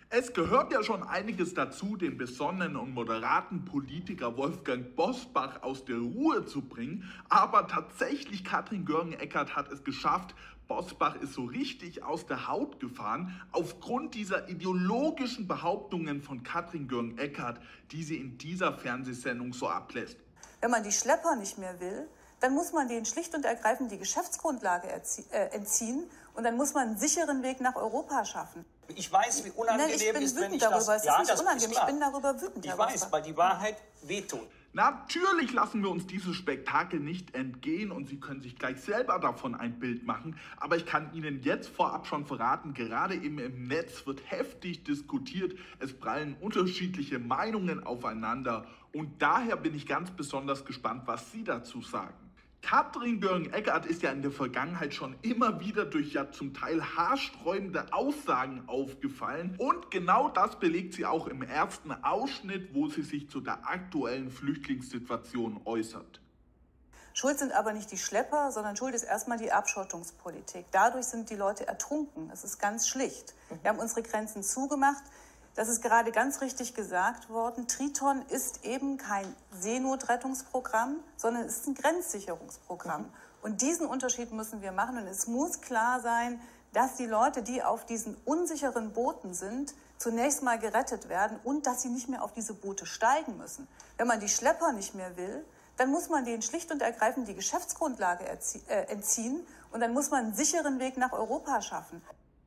Es gehört ja schon einiges dazu, den besonnenen und moderaten Politiker Wolfgang Bosbach aus der Ruhe zu bringen, aber tatsächlich Katrin Göring-Eckardt hat es geschafft. Bosbach ist so richtig aus der Haut gefahren aufgrund dieser ideologischen Behauptungen von Katrin Göring-Eckardt, die sie in dieser Fernsehsendung so ablässt. Wenn man die Schlepper nicht mehr will, dann muss man denen schlicht und ergreifend die Geschäftsgrundlage entziehen und dann muss man einen sicheren Weg nach Europa schaffen. Ich weiß, wie unangenehm es ist, wenn ich das... Ja, das ist unangenehm. Ich bin darüber wütend. Ich weiß, weil die Wahrheit wehtut. Natürlich lassen wir uns dieses Spektakel nicht entgehen und Sie können sich gleich selber davon ein Bild machen. Aber ich kann Ihnen jetzt vorab schon verraten, gerade eben im Netz wird heftig diskutiert. Es prallen unterschiedliche Meinungen aufeinander und daher bin ich ganz besonders gespannt, was Sie dazu sagen. Katrin Göring-Eckardt ist ja in der Vergangenheit schon immer wieder durch ja zum Teil haarsträubende Aussagen aufgefallen und genau das belegt sie auch im ersten Ausschnitt, wo sie sich zu der aktuellen Flüchtlingssituation äußert. Schuld sind aber nicht die Schlepper, sondern schuld ist erstmal die Abschottungspolitik. Dadurch sind die Leute ertrunken. Das ist ganz schlicht. Wir haben unsere Grenzen zugemacht. Das ist gerade ganz richtig gesagt worden. Triton ist eben kein Seenotrettungsprogramm, sondern es ist ein Grenzsicherungsprogramm. Und diesen Unterschied müssen wir machen. Und es muss klar sein, dass die Leute, die auf diesen unsicheren Booten sind, zunächst mal gerettet werden und dass sie nicht mehr auf diese Boote steigen müssen. Wenn man die Schlepper nicht mehr will, dann muss man denen schlicht und ergreifend die Geschäftsgrundlage entziehen und dann muss man einen sicheren Weg nach Europa schaffen.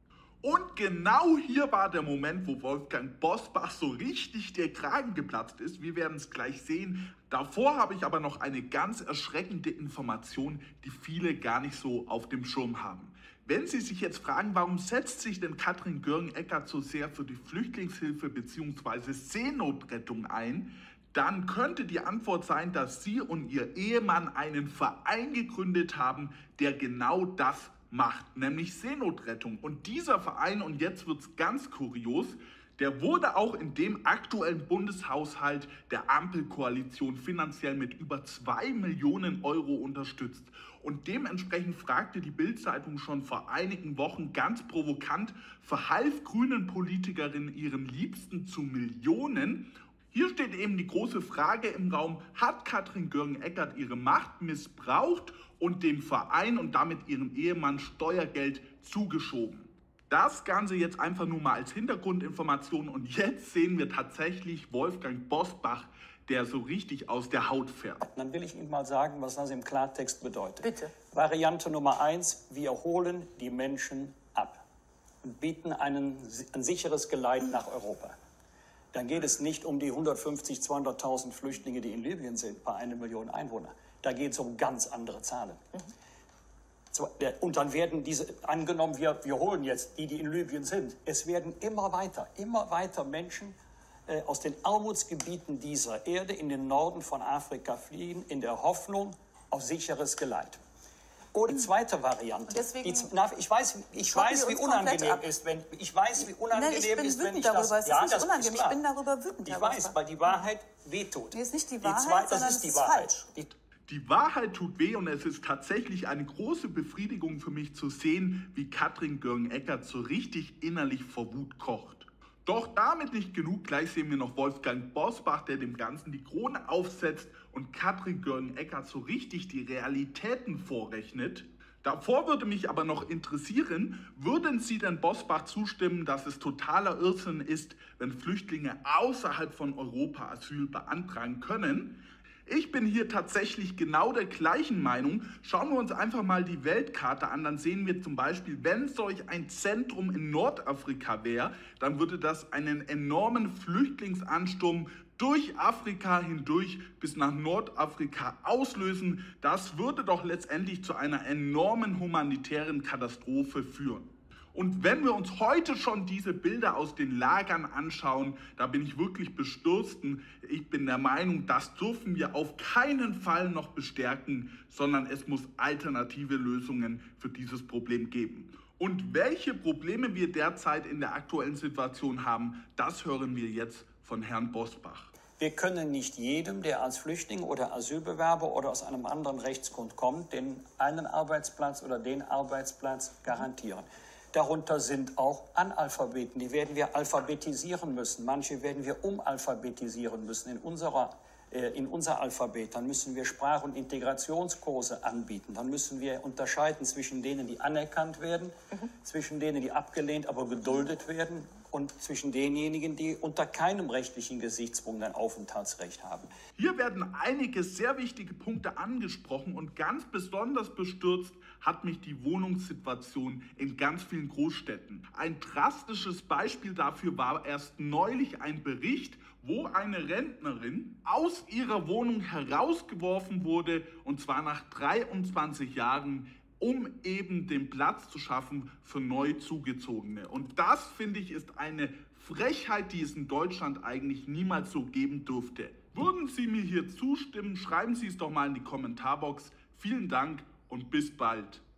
Und genau hier war der Moment, wo Wolfgang Bosbach so richtig der Kragen geplatzt ist. Wir werden es gleich sehen. Davor habe ich aber noch eine ganz erschreckende Information, die viele gar nicht so auf dem Schirm haben. Wenn Sie sich jetzt fragen, warum setzt sich denn Katrin Göring-Eckardt so sehr für die Flüchtlingshilfe bzw. Seenotrettung ein, dann könnte die Antwort sein, dass sie und ihr Ehemann einen Verein gegründet haben, der genau das macht, nämlich Seenotrettung. Und dieser Verein, und jetzt wird es ganz kurios, der wurde auch in dem aktuellen Bundeshaushalt der Ampelkoalition finanziell mit über 2 Millionen Euro unterstützt. Und dementsprechend fragte die Bild-Zeitung schon vor einigen Wochen ganz provokant, verhalf grünen Politikerin ihren Liebsten zu Millionen? Hier steht eben die große Frage im Raum, hat Katrin Göring-Eckardt ihre Macht missbraucht und dem Verein und damit ihrem Ehemann Steuergeld zugeschoben? Das Ganze jetzt einfach nur mal als Hintergrundinformation und jetzt sehen wir tatsächlich Wolfgang Bosbach, der so richtig aus der Haut fährt. Dann will ich Ihnen mal sagen, was das im Klartext bedeutet. Bitte. Variante Nummer 1, wir holen die Menschen ab und bieten ein sicheres Geleit nach Europa. Dann geht es nicht um die 150.000, 200.000 Flüchtlinge, die in Libyen sind, bei 1 Million Einwohnern. Da geht es um ganz andere Zahlen. Und dann werden diese, angenommen, wir holen jetzt die in Libyen sind, es werden immer weiter Menschen aus den Armutsgebieten dieser Erde in den Norden von Afrika fliehen, in der Hoffnung auf sicheres Geleit. Oder die zweite Variante. Deswegen, ich weiß, wie unangenehm ist, wenn ich weiß, wie unangenehm ist, wenn ich das. Ja, das ist unangenehm. Ich bin darüber wütend. Ich weiß, weil die Wahrheit wehtut. Nee, ist nicht die Wahrheit, sondern es ist falsch. Die Wahrheit tut weh und es ist tatsächlich eine große Befriedigung für mich zu sehen, wie Katrin Göring-Eckardt so richtig innerlich vor Wut kocht. Doch damit nicht genug, gleich sehen wir noch Wolfgang Bosbach, der dem Ganzen die Krone aufsetzt und Katrin Göring-Eckardt so richtig die Realitäten vorrechnet. Davor würde mich aber noch interessieren, würden Sie denn Bosbach zustimmen, dass es totaler Irrsinn ist, wenn Flüchtlinge außerhalb von Europa Asyl beantragen können? Ich bin hier tatsächlich genau der gleichen Meinung. Schauen wir uns einfach mal die Weltkarte an, dann sehen wir zum Beispiel, wenn solch ein Zentrum in Nordafrika wäre, dann würde das einen enormen Flüchtlingsansturm durch Afrika hindurch bis nach Nordafrika auslösen. Das würde doch letztendlich zu einer enormen humanitären Katastrophe führen. Und wenn wir uns heute schon diese Bilder aus den Lagern anschauen, da bin ich wirklich bestürzt. Ich bin der Meinung, das dürfen wir auf keinen Fall noch bestärken, sondern es muss alternative Lösungen für dieses Problem geben. Und welche Probleme wir derzeit in der aktuellen Situation haben, das hören wir jetzt von Herrn Bosbach. Wir können nicht jedem, der als Flüchtling oder Asylbewerber oder aus einem anderen Rechtsgrund kommt, den einen Arbeitsplatz oder den Arbeitsplatz garantieren. Darunter sind auch Analphabeten. Die werden wir alphabetisieren müssen. Manche werden wir umalphabetisieren müssen in unser Alphabet. Dann müssen wir Sprach- und Integrationskurse anbieten. Dann müssen wir unterscheiden zwischen denen, die anerkannt werden, zwischen denen, die abgelehnt, aber geduldet werden und zwischen denjenigen, die unter keinem rechtlichen Gesichtspunkt ein Aufenthaltsrecht haben. Hier werden einige sehr wichtige Punkte angesprochen und ganz besonders bestürzt hat mich die Wohnungssituation in ganz vielen Großstädten. Ein drastisches Beispiel dafür war erst neulich ein Bericht, wo eine Rentnerin aus ihrer Wohnung herausgeworfen wurde, und zwar nach 23 Jahren, um eben den Platz zu schaffen für neu Zugezogene. Und das, finde ich, ist eine Frechheit, die es in Deutschland eigentlich niemals so geben dürfte. Würden Sie mir hier zustimmen, schreiben Sie es doch mal in die Kommentarbox. Vielen Dank und bis bald.